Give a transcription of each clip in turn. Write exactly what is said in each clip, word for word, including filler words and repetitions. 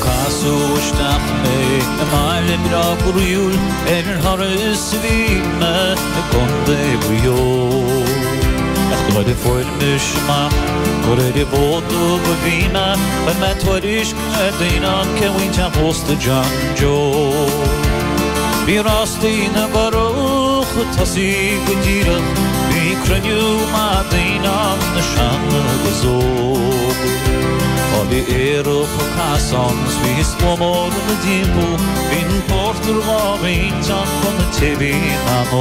kasu ishtach me Mal bra kuriul er har svime konde buyo Akhdore for mishma Kore bodu bvina Ma twarish kadina Kewinta host janjo Birasti nagaruch Tasi gudirach Bikranyu madina Nashan gazog Ali eruch kasans Vi slomor medimpu Bin portur vavin Jan kon tebi namo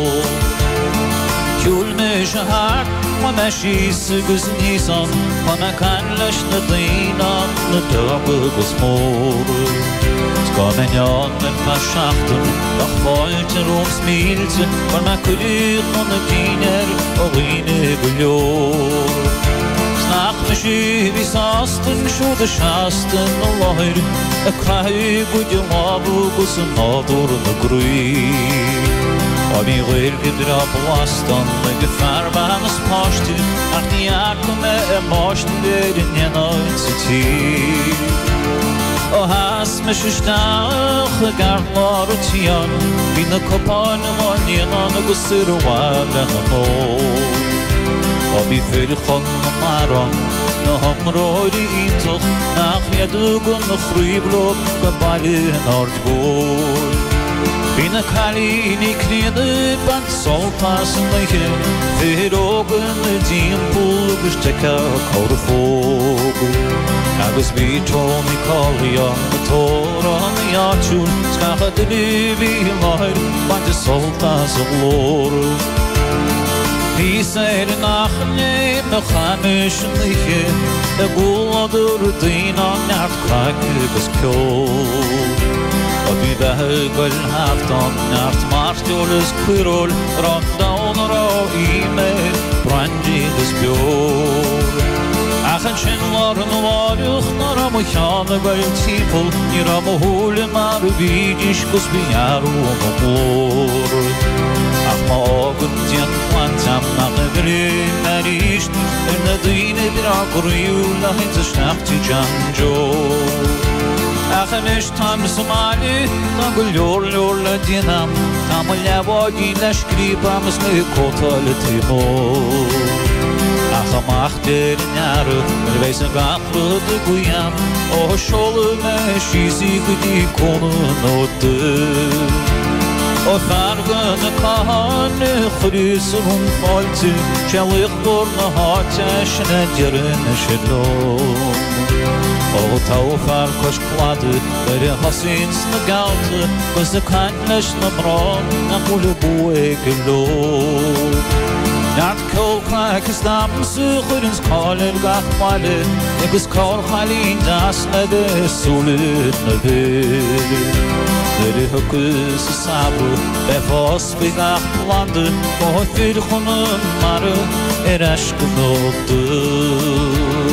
Kul me shahar Ma mashis guz nisan Ma makanlash nadina Nadab guz mor Ska men jan men fashachten Doch volte roms milte Ma makulir man diner Orine guljor Snach me shi visasten Shude shasten Allahir A krahi gudje mabu Guz nadur nagrui Abi ghyr gydra blastan Gyffar ban ys poshtu Ach ni acwm e moshtu Dyryn yen oed sy ti O has me shushtach Garlar o tion Fin y copan y mon yen On y gwsir o wal yn y môl Abi ffyrchon y maron Na homroed i intoch Nach iadwgon y chrwyblwg Gybalyn o'r dgwr Bina kalini knede bant soltas leiche Fyr ogen dimpul gustekka korfog Agus vi tomi kolion toron yachul Skacha de livi lair bant soltas lor Vi ser nachne me khamish leiche De guladur dina nart krak gus kjol Abi behögel haftan Nart marstjolus kvyrol Rondaun ra imer Brandjidus bjor Achen shinlarn varuch Nara mojane vel tipul Nira mohule mar vidish Gus biaru mor Ach ma ogun djan plantam Nach evrin erisht Erne dine dragriula Hinze schnachti janjo Ach tam Somali Tam gulyor lorla dinam Tam levagi lashkripam Sme kotal timo Ach amach der nyaru Merveis gachlu de guyam O sholu me shizi gudi konu notu O fargın kahan Khrisun falti Çelik borna hateşne Dirin şedlom O tau farkosh kladu Bere hasins në galtë Kësë kanlesh në mron Në kullu bue gëllo Nart kol krakës dam Së khërën s'kaller gahmale E kës kar halin das Në dhe sulit në ver Dere hëkës sabru E fos bi gahmlandı O fyrkhunun marë E rashkë nëtë